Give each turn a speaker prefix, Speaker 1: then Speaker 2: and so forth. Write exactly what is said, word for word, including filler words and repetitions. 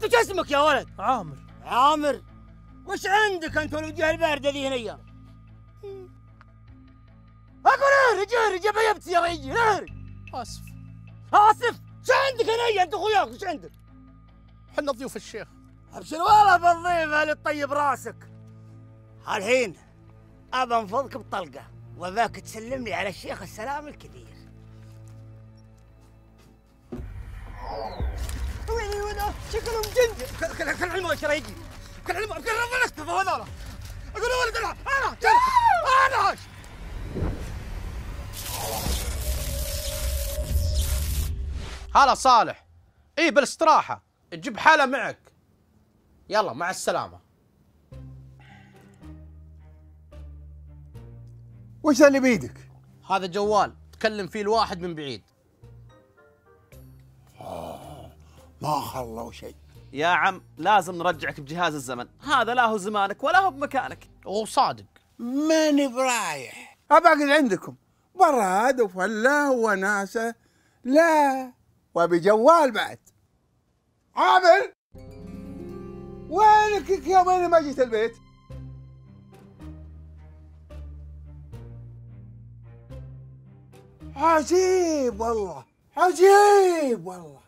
Speaker 1: انت شو اسمك يا ولد؟
Speaker 2: عامر.
Speaker 1: عامر؟ وش عندك انت والوجه البارده ذي هنيا؟ اقول ارج ارج بيبت يا رجل ارج.
Speaker 2: اسف.
Speaker 1: اسف؟ شو عندك هنيا انت اخوياك وش عندك؟
Speaker 2: حنا ضيوف الشيخ.
Speaker 1: ابشر والله بالضيف اللي تطيب راسك. الحين ابى انفضك بطلقه وذاك تسلم لي على الشيخ السلام الكبير. ويني وين شكلهم جندي. كل كل علم وش يجي. كل علم كل ربنا اكتفوا هذول. اقول ولد انا انا انا
Speaker 2: هلا صالح. اي بالاستراحة تجيب حالة معك. يلا مع السلامة.
Speaker 3: وش اللي بيدك؟
Speaker 2: هذا جوال تكلم فيه الواحد من بعيد.
Speaker 3: آه ما خلوا شيء.
Speaker 4: يا عم لازم نرجعك بجهاز الزمن، هذا لا هو زمانك ولا هو بمكانك.
Speaker 2: وصادق.
Speaker 3: ماني برايح. أبقعد عندكم براد وفله وناسة. لا وابي جوال بعد. عامر وينك يومين ما جيت البيت؟ عجيب والله عجيب والله.